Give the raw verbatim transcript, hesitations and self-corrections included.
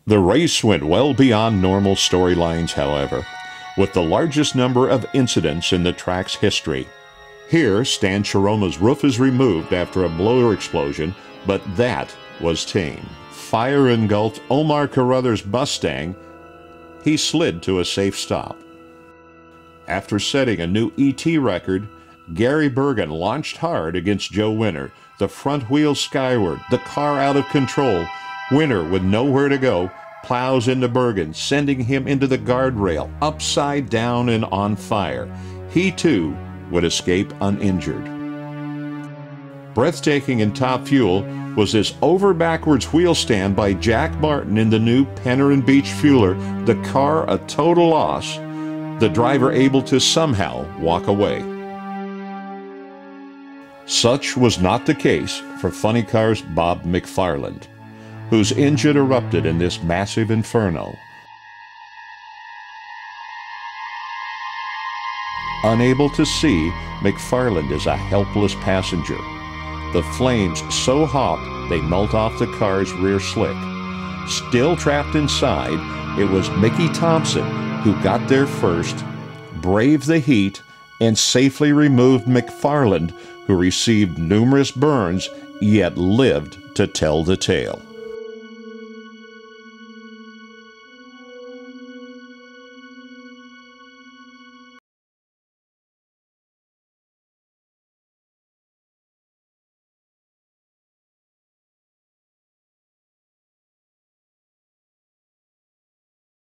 The race went well beyond normal storylines, however, with the largest number of incidents in the track's history. Here, Stan Chiroma's roof is removed after a blower explosion, but that was tame. Fire engulfed Omar Carruthers' Mustang. He slid to a safe stop. After setting a new E T record, Gary Bergen launched hard against Joe Winter, the front wheel skyward, the car out of control. Winter, with nowhere to go, plows into Bergen, sending him into the guardrail, upside down and on fire. He, too, would escape uninjured. Breathtaking in Top Fuel was this over-backwards wheel stand by Jack Martin in the new Penner and Beach Fueler, the car a total loss, the driver able to somehow walk away. Such was not the case for Funny Car's Bob McFarland, whose engine erupted in this massive inferno. Unable to see, McFarland is a helpless passenger. The flames so hot they melt off the car's rear slick. Still trapped inside, it was Mickey Thompson who got there first, braved the heat, and safely removed McFarland, who received numerous burns yet lived to tell the tale.